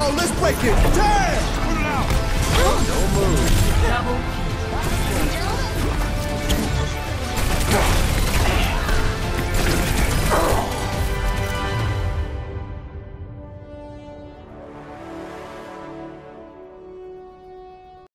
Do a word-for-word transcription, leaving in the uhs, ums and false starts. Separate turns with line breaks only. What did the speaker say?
Oh, let's break it. Damn! Put it out. No move.
Double kill.